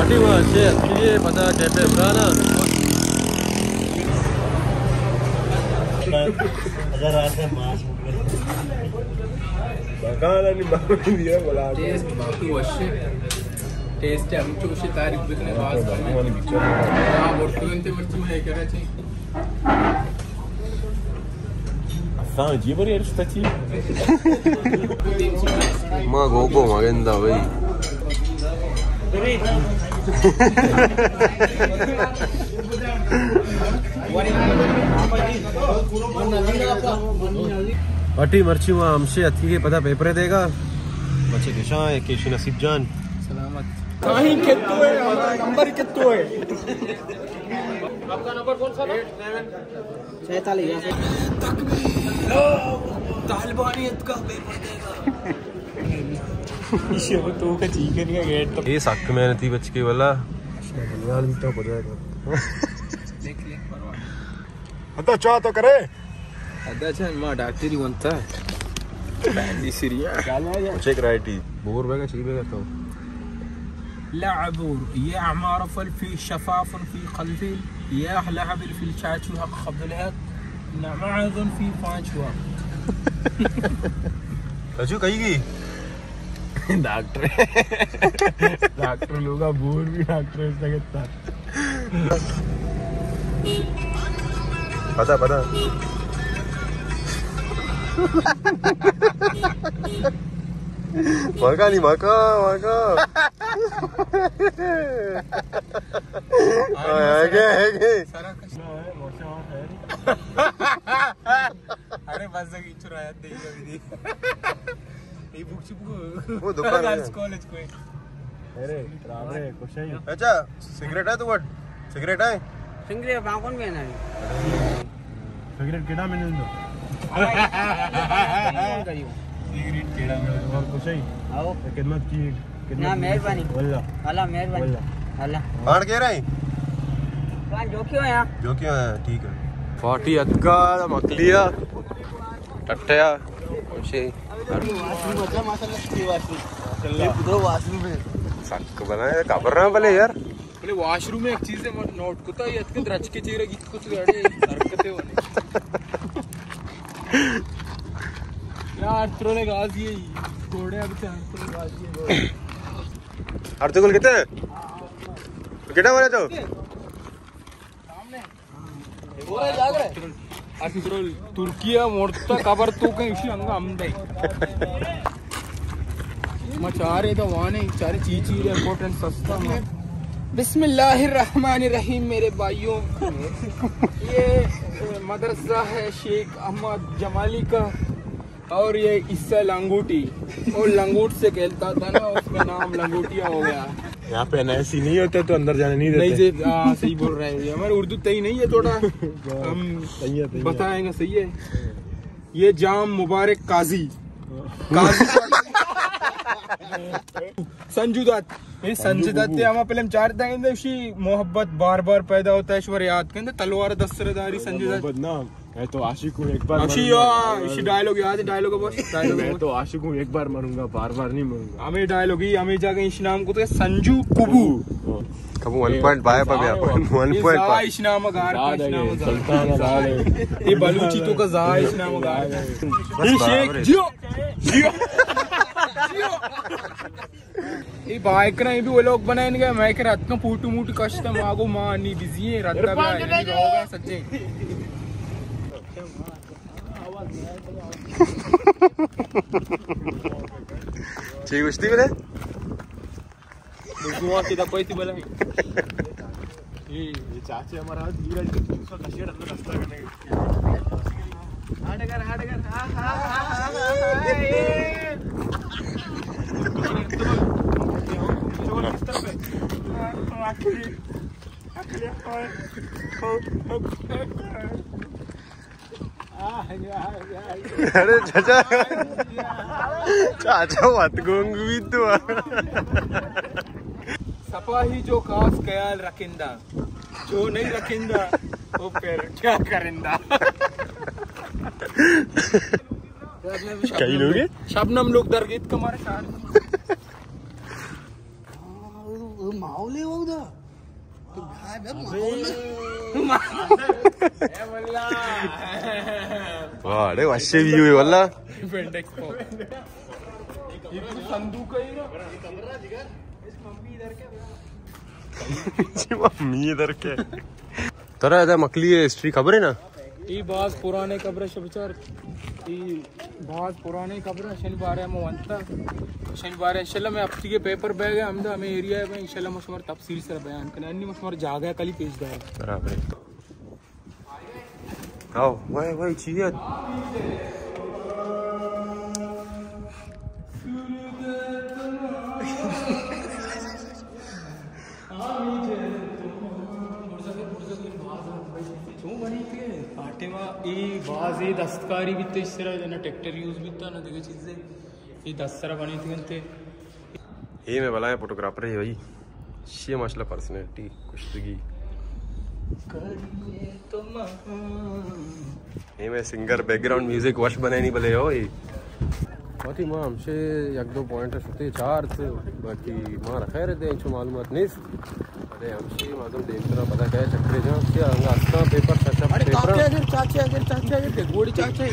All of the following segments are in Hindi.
पार्टी में अच्छे अच्छी पता कैसे ना टेस्ट आमची कशी तारीख बिकने वाज करायची सांजी बरी नुसताची मा गोगो मागेंदा भाई पार्टी मर्ची हुआ हमसे अथी के पता पेपर देगा बच्चे किशा है केशी नसीब जान सलामत कहीं कितु है हमारा नंबर कितु है आपका नंबर कौन सा था 46 तालिबानियत का पेपर देगा ये तो का चिकन का गेट तो ये सक मेहनती बच के वाला यार भी तो हो जाएगा देख ले परवाह अदा चाह तो करे अदा चल मां डॉक्टरी बनता बैंडी सीरिया चेक राइटी बोर बेगा चल बेगा तो لعبور يا معرف في شفاف في قلبي يا لعب في الشاشو حق خبلات نعمذن في पांचवा राजू कहीं की डॉक्टर लोग बोर भी डॉक्टर सकता पता पता मका नहीं मका मका अरे बस इचुरा दे ये बुक वो दुकान है कॉलेज कोई अरे रावरे कुछ है अच्छा सिगरेट है तो व्हाट सिगरेट है सिगरेट बाकन में ना सिगरेट केड़ा मिल दो सिगरेट केड़ा मिल और कुछ है आओ खिदमत की ना मेहरबानी वल्लाह अल्लाह मेहरबानी अल्लाह बाण कह रहा है कहां जो क्यों है ठीक है 40 अक्का मकलिया टट्टिया कुछ सक बनाए खबर रहा भले यार बोले वॉशरूम में एक चीज है नोट को तो ये रच के चीरे की कुछ गाड़ी हरकतें होने यार ट्रोले गाज ये घोड़े अब से ट्रोले गाज ये अर्तुगल कितने कितना बोले तो सामने बोले जाग रहे अर्तुगल तुर्किया मोड़ता खबर तो कहीं इसी अंगा हमदे मचारे तो वाने चारे चीज इंपॉर्टेंट सस्ता में बिस्मिल्लाहिर्रहमानिर्रहीम मेरे भाइयों ये मदरसा है शेख अहमद जमाली का और ये इससे लंगूटी और लंगूट से खेलता था ना उसमें नाम लंगूटिया हो गया यहाँ पे ऐसी नहीं होते तो अंदर जाने नहीं देते नहीं हाँ सही बोल रहे हैं हमारे उर्दू तई नहीं है थोड़ा हम बताएंगे सही है ये जाम मुबारक काजी संजू दत्त ये संजय दत्त हम पहले चार देंगे उसी मोहब्बत बार बार पैदा होता है ईश्वर याद कहते तलवार दस्तरदारी संजय दत्त नाम मैं तो आशिक हूँ एक बार इसी डायलॉग याद है डायलॉग बस डायलॉग मैं तो आशिक हूँ एक बार मरूंगा बार बार नहीं मरूंगा हमें डायलॉग ही हमें जाके इस नाम को तो संजू कुबू कब 1.5 पे गया 1.5 इस नाम का ये बलूची तो का जा इस नाम का ये शेख जियो जियो ये बाइक ना ये भी वो लोग बनाएंगे मैं कह रात का फूटू मूट कष्ट मागो मां नहीं बिजी है रात का होगा सच्चे ठीक कुश्ती बोले दुआ सीधा कोई थी बोला ये चाचे हमारा धीरज दूसरा कशियर अंदर रास्ता करने हाडगर अरे चाचा चाचा मत गोंग भी तो सपाही जो खास ख्याल रखिंदा जो नहीं रखिंदा वो फिर क्या करिंदा कई लोग शबनम लोग दरगीत कमारे माहौल है वो उधर तो वाडे वाशे व्यू आहे वल्ला संदूक है ना मम्मी इधर के तोरा आता मकली हिस्ट्री खबर है ना ये बहुत पुराने कब्र विचार ये बहुत पुराने कब्र शनिवार है मोहंता शनिवार इंशाल्लाह मैं अब के पेपर बैग है हमदा हमें एरिया है इंशाल्लाह मशमर तफसील से बयान करना अन्नी मशमर जागा है कल ही पेश है बराबर आओ वाई चाहिए ये दस्तकारी भी इस तरह ना ट्रैक्टर यूज भी था ना देखो चीजें ये 10 तरह बनी थी ये मैं बोला है फोटोग्राफर है भाई ये माशाल्लाह पर्सनैलिटी कुश्तगी ये मैं सिंगर बैकग्राउंड म्यूजिक वॉश बनाए नहीं बोले हो ये बहुत ही मां हमसे एक दो पॉइंट होते चार थे बाकी मां रखा रहते हैं मालूमात नहीं अरे हमसे मालूम देखना पता क्या चक्कर जहाँ क्या आस्था पेपर सचा पेपर चाचा गोड़ी चाचा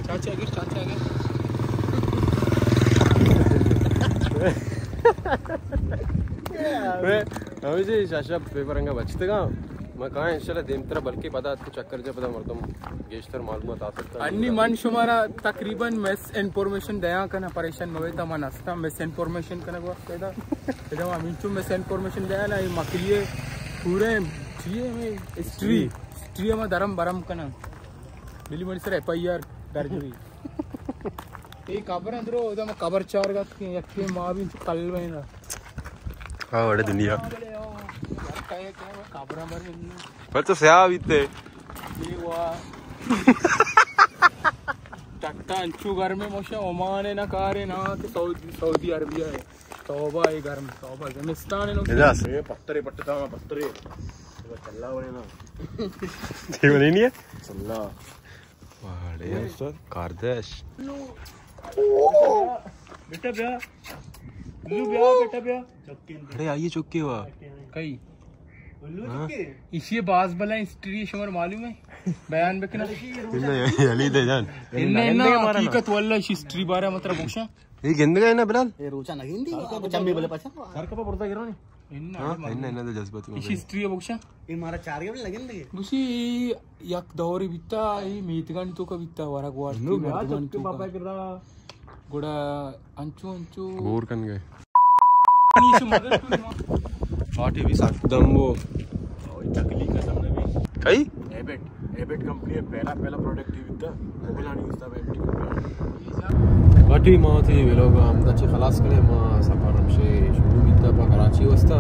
हमें शाशा पेपर अंगा बचते का मैं कहाँ इंशाल्लाह देम तरह बल्कि पता तो चक्कर जब पता मरतम गेस्टर मालूमात आ सकता अन्नी मन शुमारा तकरीबन मिस इन्फॉर्मेशन दया करना परेशान मवे ता मन अस्ता मिस इन्फॉर्मेशन करना को पैदा पैदा अमीचू मिस इन्फॉर्मेशन दया ना ये मकलिए पूरे चाहिए में हिस्ट्री में धर्म बरम करना दिल्ली में सर एफआईआर दर्ज हुई ये कब्र अंदरो ओदा में कब्र चार का यक्के मां भी कल में ना हाँ बड़े दुनिया कब्र मर बस तो सया बीते ये हुआ टट्टा अंचू घर में मोशा ओमान है ना कार है ना तो सऊदी अरबिया है तौबा है घर में तौबा अफगानिस्तान है लोग ये पत्थरे पट्टा पत्थरे चल्ला बने ना ठीक नहीं है चल्ला वाड़े यार कारदेश बेटा ब्या लू ब्या बेटा ब्या अरे आइए चुक्के हुआ कई लू चुके इसी बाज बला हिस्ट्री शमर मालूम है बयान बेकना अली दे जान इन्ने ना हकीकत वल्ला हिस्ट्री बारे मतलब पूछा ये गिंद गए ना बिलाल ये रोचा नगिंदी चम्बी बोले पाछा सर का पड़ता गिरो नी इन्ना तो जज्बाती इसी हिस्ट्री है पूछा ये मारा चार के लगिंदी बुशी यक दौरी बिता ये मीतगण तो का बिता वारा गोवा मीतगण तो पापा करदा गोड़ा अंचू गोर कन गए नीचे मदद पार्टी भी एकदम वो चकली का हमने भी कई एबेट कंपनी है पहला प्रोडक्ट ही बिता मोबाइल नहीं उसका वाटी मां थी वे लोग हम अच्छे खलास करे मां सफर हमसे शुरू किया पा कराची वस्ता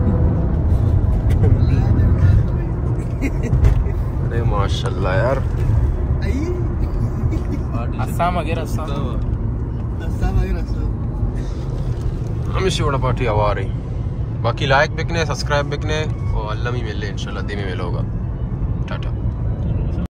अरे माशाल्लाह यार अस्साम वगैरह हमेशा बड़ा पार्टी आवा रही बाकी लाइक बिकने सब्सक्राइब बिकने और अल्लाह भी मिले इंशाल्लाह दे में मिलोगा